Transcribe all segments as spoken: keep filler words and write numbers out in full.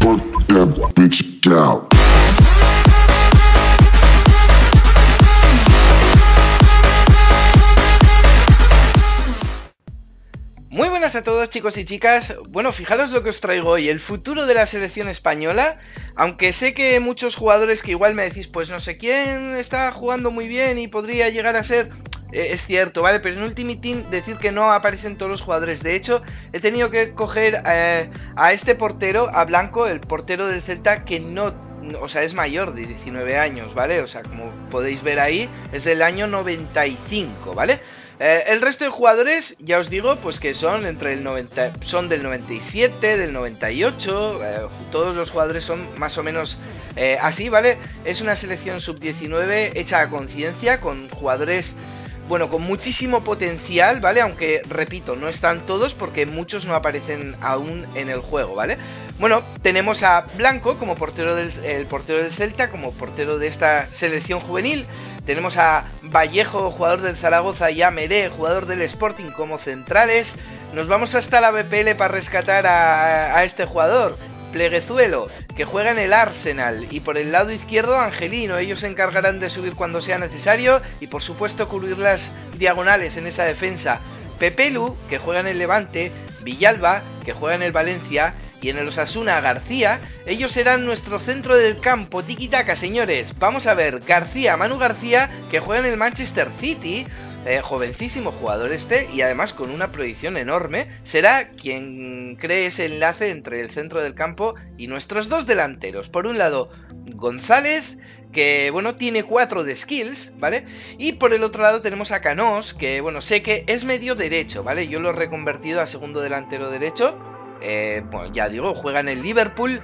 Fuck that bitch down. Muy buenas a todos, chicos y chicas. Bueno, fijaros lo que os traigo hoy, el futuro de la selección española. Aunque sé que muchos jugadores que igual me decís, pues no sé quién está jugando muy bien y podría llegar a ser... Eh, es cierto, ¿vale? Pero en Ultimate Team decir que no aparecen todos los jugadores. De hecho, he tenido que coger eh, a este portero, a Blanco, el portero del Celta, que no... O sea, es mayor de diecinueve años, ¿vale? O sea, como podéis ver ahí, es del año noventa y cinco, ¿vale? Eh, el resto de jugadores, ya os digo, pues que son entre el noventa, son del noventa y siete, del noventa y ocho, eh, todos los jugadores son más o menos eh, así, ¿vale? Es una selección sub diecinueve hecha a conciencia, con jugadores, bueno, con muchísimo potencial, ¿vale? Aunque, repito, no están todos porque muchos no aparecen aún en el juego, ¿vale? Bueno, tenemos a Blanco como portero del, el portero del Celta, como portero de esta selección juvenil. Tenemos a Vallejo, jugador del Zaragoza, y a Meré, jugador del Sporting, como centrales. Nos vamos hasta la B P L para rescatar a, a este jugador, Pleguezuelo, que juega en el Arsenal. Y por el lado izquierdo, Angelino. Ellos se encargarán de subir cuando sea necesario y, por supuesto, cubrir las diagonales en esa defensa. Pepelu, que juega en el Levante. Villalba, que juega en el Valencia. Y en el Osasuna, García. Ellos serán nuestro centro del campo. Tiki-taka, señores. Vamos a ver, García, Manu García, que juega en el Manchester City. Eh, jovencísimo jugador este, y además con una proyección enorme. Será quien cree ese enlace entre el centro del campo y nuestros dos delanteros. Por un lado, González, que bueno, tiene cuatro de skills, ¿vale? Y por el otro lado tenemos a Canós, que bueno, sé que es medio derecho, ¿vale? Yo lo he reconvertido a segundo delantero derecho. Eh, bueno, ya digo, juega en el Liverpool.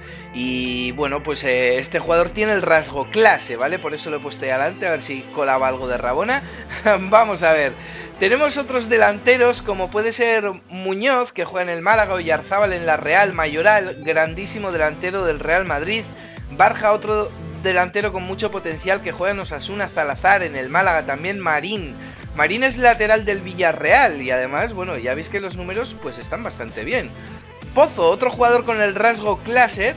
Y bueno, pues eh, este jugador tiene el rasgo clase, ¿vale? Por eso lo he puesto ahí adelante, a ver si colaba algo de Rabona. Vamos a ver. Tenemos otros delanteros, como puede ser Muñoz, que juega en el Málaga, y Arzábal en la Real, Mayoral, grandísimo delantero del Real Madrid. Barja, otro delantero con mucho potencial, que juega en Osasuna, Salazar en el Málaga, también Marín. Marín es lateral del Villarreal y además, bueno, ya veis que los números pues están bastante bien. Pozo, otro jugador con el rasgo clase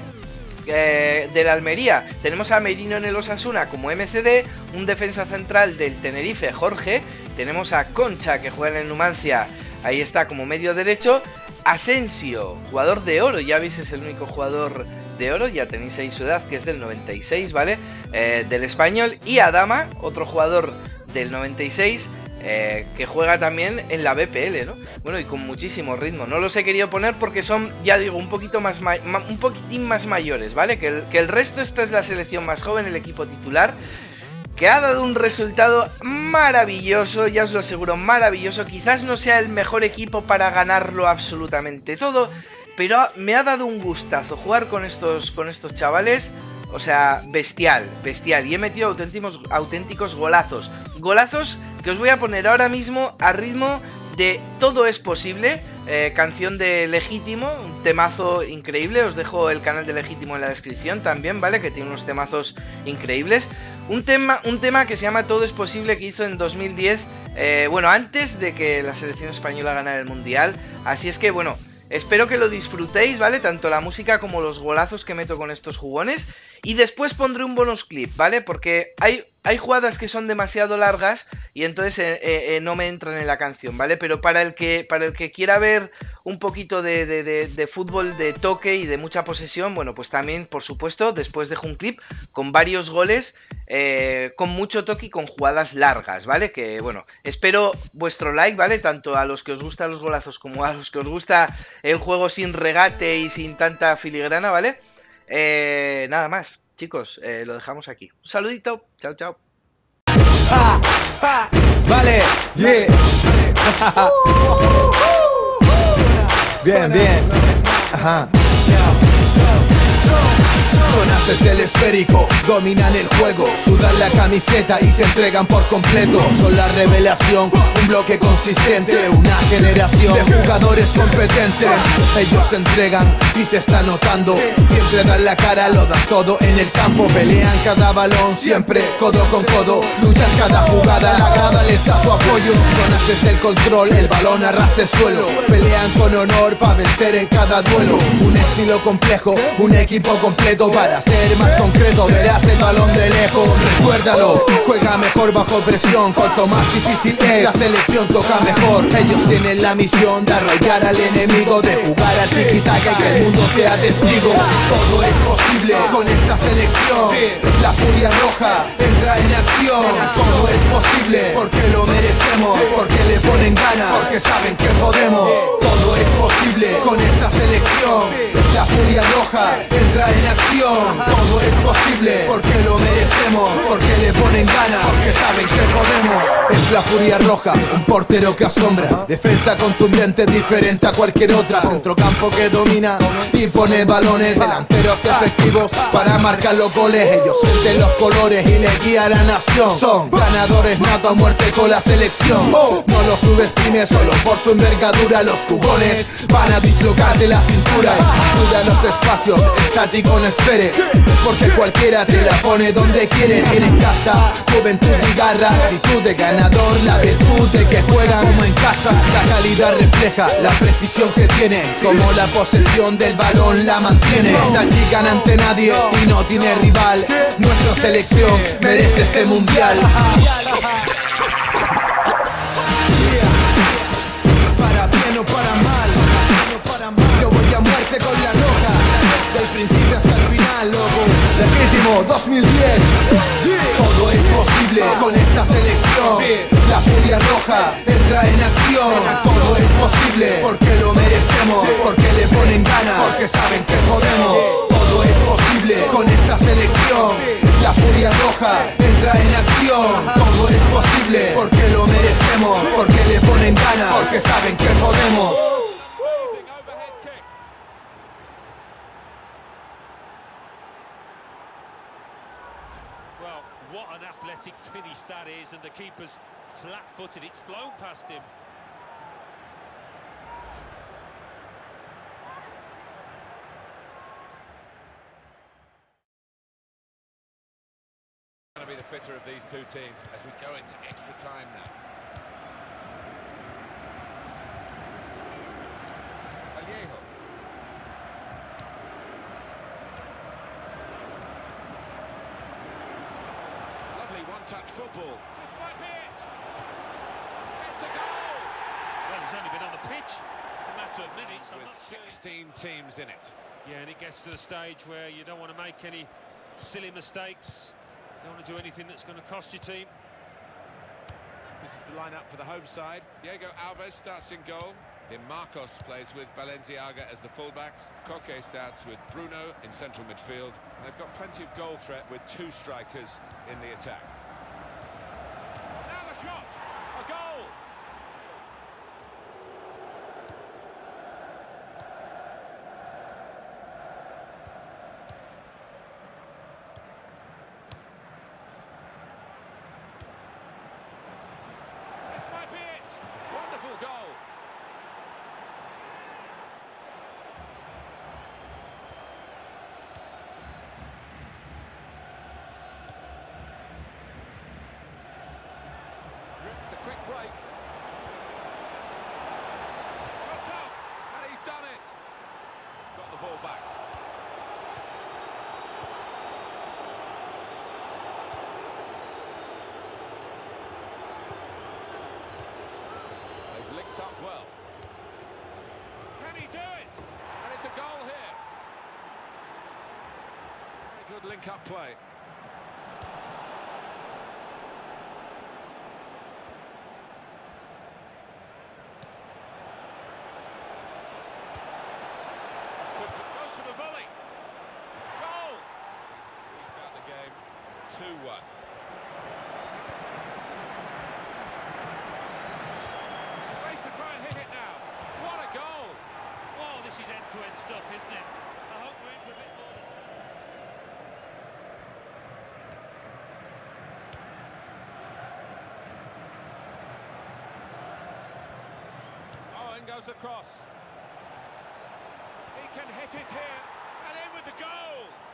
eh, del Almería. Tenemos a Merino en el Osasuna como M C D, un defensa central del Tenerife, Jorge. Tenemos a Concha, que juega en el Numancia, ahí está, como medio derecho. Asensio, jugador de oro, ya veis, es el único jugador de oro, ya tenéis ahí su edad, que es del noventa y seis, ¿vale? Eh, del Español. Y Adama, otro jugador del noventa y seis, Eh, que juega también en la B P L, ¿no? Bueno, y con muchísimo ritmo. No los he querido poner porque son, ya digo, un poquito más ma un poquitín más mayores, ¿vale? Que el, que el resto, esta es la selección más joven, el equipo titular, que ha dado un resultado maravilloso, ya os lo aseguro, maravilloso. Quizás no sea el mejor equipo para ganarlo absolutamente todo, pero me ha dado un gustazo jugar con estos, con estos chavales. O sea, bestial, bestial. Y he metido auténticos, auténticos golazos. Golazos que os voy a poner ahora mismo a ritmo de Todo es Posible. Eh, canción de Legítimo, un temazo increíble. Os dejo el canal de Legítimo en la descripción también, ¿vale? Que tiene unos temazos increíbles. Un tema, un tema que se llama Todo es Posible, que hizo en dos mil diez. Eh, bueno, antes de que la selección española ganara el Mundial. Así es que, bueno, espero que lo disfrutéis, ¿vale? Tanto la música como los golazos que meto con estos jugones. Y después pondré un bonus clip, ¿vale? Porque hay, hay jugadas que son demasiado largas y entonces eh, eh, no me entran en la canción, ¿vale? Pero para el que, para el que quiera ver un poquito de, de, de, de fútbol de toque y de mucha posesión, bueno, pues también, por supuesto, después dejo un clip con varios goles, eh, con mucho toque y con jugadas largas, ¿vale? Que, bueno, espero vuestro like, ¿vale? Tanto a los que os gustan los golazos como a los que os gusta el juego sin regate y sin tanta filigrana, ¿vale? Eh, nada más, chicos, eh, lo dejamos aquí. Un saludito, chao, chao. Ah, ah, vale, yeah. Bien, bien. Ajá. es el esférico, dominan el juego, sudan la camiseta y se entregan por completo. Son la revelación, un bloque consistente, una generación de jugadores competentes. Ellos se entregan y se está notando, siempre dan la cara, lo dan todo en el campo. Pelean cada balón, siempre codo con codo, luchan cada jugada, la grada les da su apoyo. Son haces el control, el balón arrasa el suelo, pelean con honor para vencer en cada duelo. Un estilo complejo, un equipo completo. Para ser más concreto, verás el balón de lejos. Recuérdalo, juega mejor bajo presión. Cuanto más difícil es, la selección toca mejor. Ellos tienen la misión de arrollar al enemigo, de jugar al tiki-taka y que el mundo sea testigo. Todo es posible con esta selección. La furia roja entra en acción. Todo es posible porque lo merecemos, porque le ponen ganas, porque saben que podemos. Todo es posible con esta selección. La furia roja entra en acción. Todo es posible porque lo merecemos, porque le ponen ganas, porque saben que podemos. Es la furia roja, un portero que asombra, defensa contundente, diferente a cualquier otra. Centrocampo que domina y pone balones, delanteros efectivos para marcar los goles. Ellos sienten los colores y le guía a la nación. Son ganadores nato a muerte con la selección. No los subestimes solo por su envergadura. Los jugones van a dislocarte la cintura. Cuida los espacios, estático no esperes, porque cualquiera te la pone donde quiere. Tienen casta, juventud y garra, actitud de ganador, la virtud de que juegan como en casa. La calidad refleja la precisión que tienen, como la posesión del balón la mantiene. Se achican ante nadie y no tiene rival. Nuestra selección merece este mundial. Para bien o para mal, yo voy a muerte con la roja, del principio hasta el final, loco. Legítimo dos mil diez. Todo es posible con esta selección. La furia roja entra en acción. Todo es posible porque lo merecemos, porque le ponen ganas, porque saben que podemos. Todo es posible con esta selección. La furia roja entra en acción. Todo es posible porque lo merecemos, porque le ponen ganas, porque saben que podemos. Well, what an athletic finish that is, and the keeper's flat-footed, it's flown past him. Going to be the fitter of these two teams as we go into extra time now. Vallejo. Lovely one-touch football. This might be it! It's a goal! Well, he's only been on the pitch a matter of minutes. I'm With not sure. sixteen teams in it. Yeah, and it gets to the stage where you don't want to make any silly mistakes. You don't want to do anything that's going to cost your team. This is the lineup for the home side. Diego Alves starts in goal. Then Marcos plays with Balenciaga as the fullbacks. Koke starts with Bruno in central midfield. They've got plenty of goal threat with two strikers in the attack. Now the shot! A goal! This might be it! Wonderful goal! It's a quick break. Shot up! And he's done it. Got the ball back. They've linked up well. Can he do it? And it's a goal here. Very good link-up play. Goes for the volley. Goal! We start the game two one. Race to try and hit it now. What a goal! Oh, this is end-to-end stuff, isn't it? I hope we're in for a bit more. goes the cross. He can hit it here, and in with the goal!